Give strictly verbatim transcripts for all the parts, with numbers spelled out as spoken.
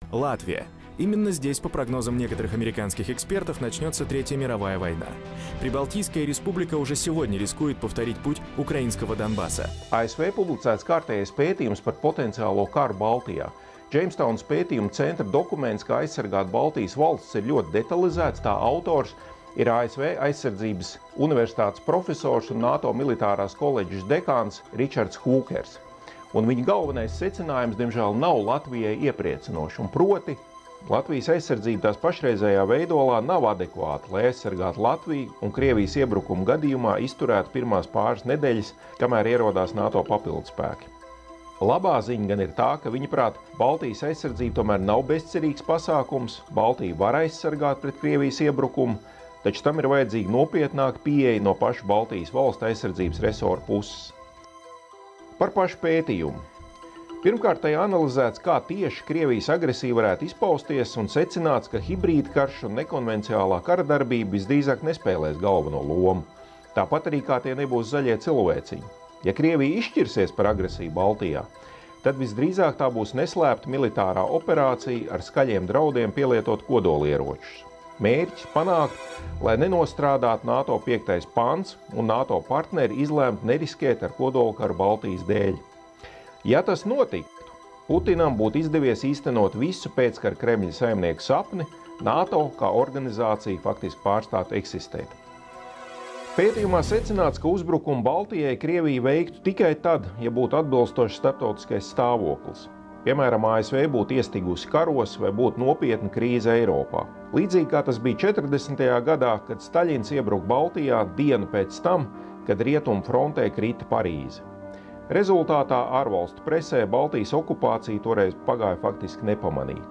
Латвия. Именно здесь, по прогнозам некоторых американских экспертов, начнется Третья мировая война. Прибалтийская республика уже сегодня рискует повторить путь украинского Донбасса. A S V publicēts kārtējais pētījums par potenciālo karu Baltijā. Džeimstaunas pētījuma centra dokuments, kā aizsargāt Baltijas valsts, ir ļoti detalizēts. Tā autors ir A S V aizsardzības universitātes profesors un NATO militārās koledžas dekāns Ričards Hūkers. Un viņa galvenais secinājums, diemžēl, nav Latvijai iepriecinošs, un proti Latvijas aizsardzība tās pašreizējā veidolā nav adekvāta, lai aizsargātu Latviju un Krievijas iebrukumu gadījumā izturētu pirmās pāris nedēļas, kamēr ierodās NATO papildspēki. Labā ziņa gan ir tā, ka viņaprāt Baltijas aizsardzība tomēr nav bezcerīgs pasākums, Baltiju var aizsargāt pret Krievijas iebrukumu, taču tam ir vajadzīga nopietnāka pieeja no pašu Baltijas valstu aizsardzības resoru puses. Par pašu pētījumu. Pirmkārt, tajā analizēts, kā tieši Krievijas agresija varētu izpausties un secināts, ka hibrīda karš un nekonvenciālā kara darbība visdrīzāk nespēlēs galveno lomu. Tāpat arī kā tie nebūs zaļie cilvēciņi. Ja Krievija izšķirsies par agresiju Baltijā, tad visdrīzāk tā būs neslēpta militārā operācija ar skaļiem draudiem pielietot kodolieročus. Mērķis panākt, lai nenostrādātu NATO piektais pants un NATO partneri izlēmt neriskēt ar kodolkaru Baltijas dēļ. Ja tas notiktu, Putinam būtu izdevies īstenot visu pēckara Kremļa saimnieku sapni, NATO kā organizācija faktiski pārstātu eksistēt. Pētījumā secināts, ka uzbrukumu Baltijai Krievija veiktu tikai tad, ja būtu atbilstošs starptautiskais stāvoklis. Piemēram, A S V būtu iestigusi karos vai būtu nopietna krīze Eiropā. Līdzīgi kā tas bija četrdesmitajā gadā, kad Staļins iebruka Baltijā dienu pēc tam, kad rietumu frontē krita Parīze. Rezultātā ārvalstu presē Baltijas okupācija toreiz pagāja faktiski nepamanīta.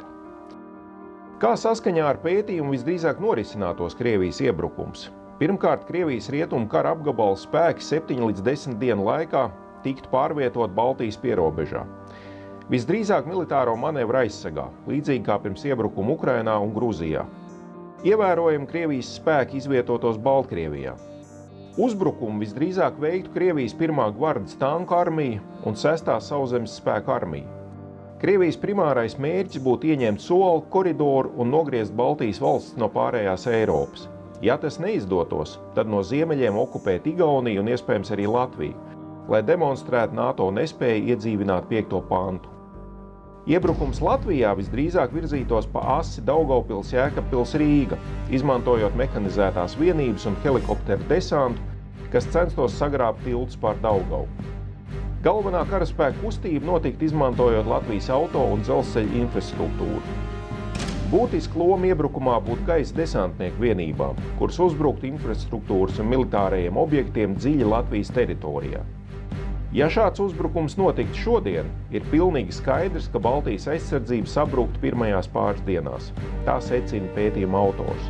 Kā saskaņā ar pētījumu visdrīzāk norisinātos Krievijas iebrukums? Pirmkārt, Krievijas rietumu kara apgabala spēki septiņu līdz desmit dienu laikā tiktu pārvietot Baltijas pierobežā. Visdrīzāk militāro manevru aizsegā, līdzīgi kā pirms iebrukuma Ukrainā un Gruzijā. Ievērojami Krievijas spēki izvietotos Baltkrievijā. Uzbrukumu visdrīzāk veiktu Krievijas pirmā gvardas tanku armija un sestā sauszemes spēku armija. Krievijas primārais mērķis būtu ieņemt soli, koridoru un nogriezt Baltijas valsts no pārējās Eiropas. Ja tas neizdotos, tad no ziemeļiem okupēt Igauniju un iespējams arī Latviju, lai demonstrētu NATO nespēju iedzīvināt piekto pantu. Iebrukums Latvijā visdrīzāk virzītos pa asi Daugavpils Jēkabpils Rīga, izmantojot mehanizētās vienības un helikopteru desantu, kas censtos sagrābt tiltus pār Daugavu. Galvenā karaspēka kustība notiktu izmantojot Latvijas auto un dzelzceļa infrastruktūru. Būtiska loma iebrukumā būtu gaisa desantnieku vienībām, kuras uzbruktu infrastruktūras un militārajiem objektiem dziļi Latvijas teritorijā. Ja šāds uzbrukums notiktu šodien, ir pilnīgi skaidrs, ka Baltijas aizsardzība sabruktu pirmajās pāris dienās. Tā secina pētījuma autors.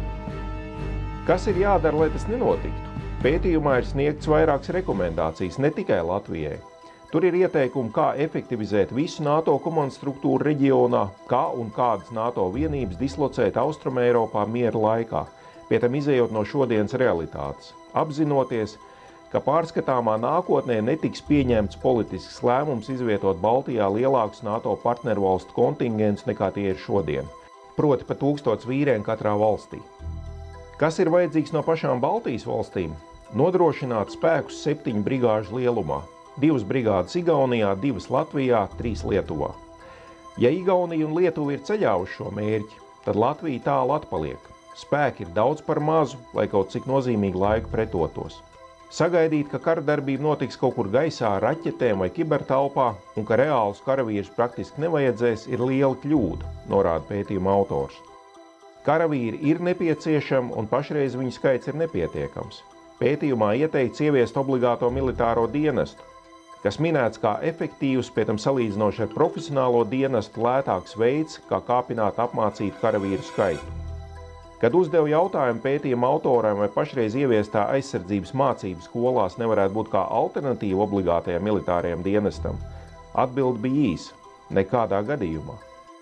Kas ir jādara, lai tas nenotiktu? Pētījumā ir sniegts vairākas rekomendācijas ne tikai Latvijai. Tur ir ieteikumi, kā efektivizēt visu NATO komandu struktūru reģionā, kā un kādas NATO vienības dislocēt Austrumeiropā miera laikā, pie tam izējot no šodienas realitātes, apzinoties, ka pārskatāmā nākotnē netiks pieņemts politisks lēmums izvietot Baltijā lielākus NATO partnervalstu kontingentus nekā tie ir šodien, proti pa tūkstots vīriem katrā valstī. Kas ir vajadzīgs no pašām Baltijas valstīm? Nodrošināt spēkus septiņu brigāžu lielumā, divas brigādes Igaunijā, divas Latvijā, trīs Lietuvā. Ja Igaunija un Lietuva ir ceļā uz šo mērķi, tad Latvija tālu atpaliek. Spēki ir daudz par mazu, lai kaut cik nozīmīgu laiku pretotos. Sagaidīt, ka kara darbība notiks kaut kur gaisā ar raķetēm vai kibertelpā un ka reālus karavīrus praktiski nevajadzēs, ir liela kļūda, norāda pētījuma autors. Karavīri ir nepieciešami un pašreiz viņu skaits ir nepietiekams. Pētījumā ieteikts ieviest obligāto militāro dienestu, kas minēts kā efektīvs, pie tam salīdzinoši ar profesionālo dienestu lētāks veids, kā kāpināt apmācītu karavīru skaitu. Kad uzdevu jautājumu pētījuma autoram, vai pašreiz ieviestā aizsardzības mācības skolās nevarētu būt kā alternatīva obligātajam militārajam dienestam, atbilde bija īsa – nekādā gadījumā.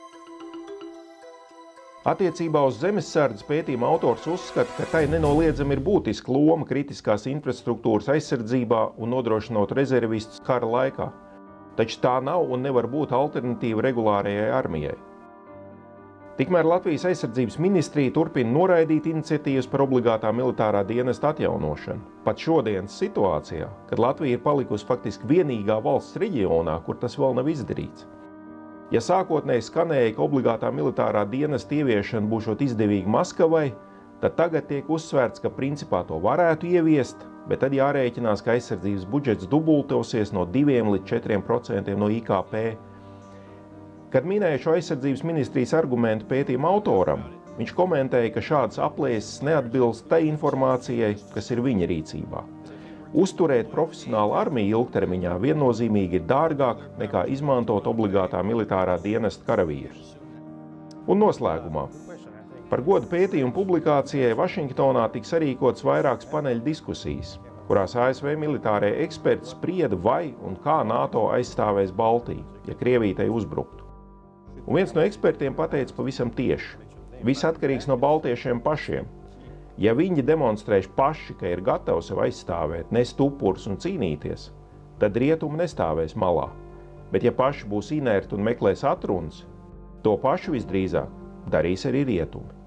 Attiecībā uz zemesardzes pētījuma autors uzskata, ka tai nenoliedzami ir būtiska loma kritiskās infrastruktūras aizsardzībā un nodrošinot rezervistus kara laikā, taču tā nav un nevar būt alternatīva regulārajai armijai. Tikmēr Latvijas aizsardzības ministrija turpina noraidīt iniciatīvas par obligātā militārā dienesta atjaunošanu. Pat šodienas situācijā, kad Latvija ir palikusi faktiski vienīgā valsts reģionā, kur tas vēl nav izdarīts. Ja sākotnēji skanēja, ka obligātā militārā dienesta ieviešana būšot izdevīga Maskavai, tad tagad tiek uzsvērts, ka principā to varētu ieviest, bet tad jārēķinās, ka aizsardzības budžets dubultosies no diviem līdz četriem procentiem no I K P. Kad minēja šo aizsardzības ministrijas argumentu pētījuma autoram, viņš komentēja, ka šādas aplēses neatbilst tai informācijai, kas ir viņa rīcībā. Uzturēt profesionālu armiju ilgtermiņā viennozīmīgi ir dārgāk nekā izmantot obligātā militārā dienesta karavīrus. Un noslēgumā. Par godu pētījumu publikācijai Vašingtonā tiks sarīkots vairākas paneļa diskusijas, kurās A S V militārie eksperti sprieda, vai un kā NATO aizstāvēs Baltiju, ja Krievija tai uzbruktu. Un viens no ekspertiem pateica pavisam tieši. Viss atkarīgs no baltiešiem pašiem. Ja viņi demonstrēs paši, ka ir gatavi sev aizstāvēt, nest upurus un cīnīties, tad rietumi nestāvēs malā. Bet ja paši būs inerti un meklēs atrunas, to pašu visdrīzāk darīs arī rietumi.